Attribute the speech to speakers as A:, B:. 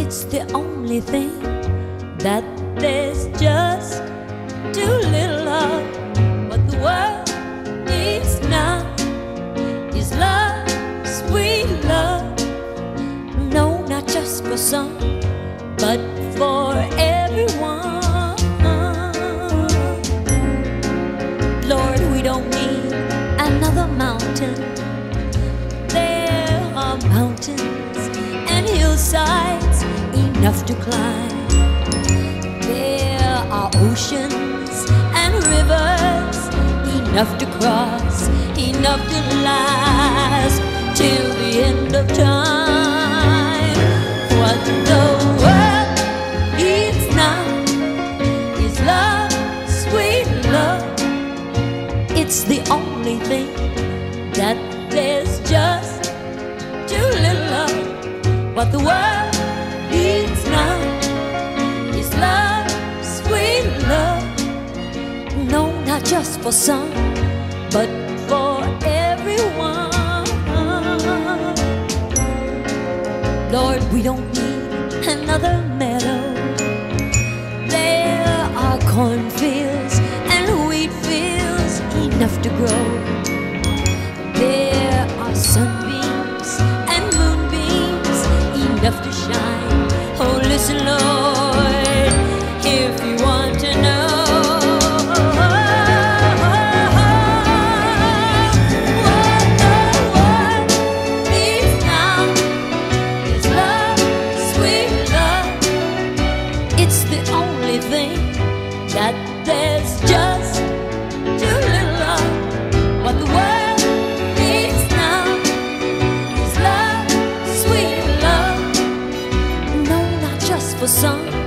A: It's the only thing that there's just too little of. What the world needs now is love, sweet love. No, not just for some, but for everyone. Lord, we don't need another mountain. There are mountains and hillsides enough to climb. There are oceans and rivers enough to cross, enough to last till the end of time. What the world needs now is love, sweet love. It's the only thing that there's just too little of. What the world needs now is love, sweet love. No, not just for some, but for everyone. Lord, we don't need another meadow. There are cornfields and wheat fields enough to grow. There are sunbeams and moonbeams enough to shine. Oh, listen, Lord, if you want to know what the world needs now is love, sweet love. It's the only thing that there's just too little of. What the world needs now is love, sweet love. No, not just for some,